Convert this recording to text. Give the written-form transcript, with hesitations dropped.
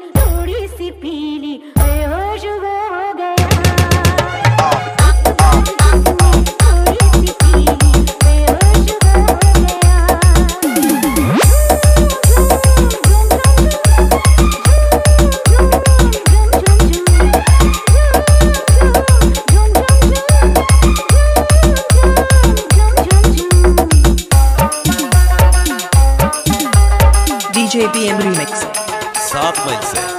थोड़ी सी पीली बेहोश वो हो गया। थोड़ी सी पीली बेहोश वो हो गया। DJ BM Remix 7 मई से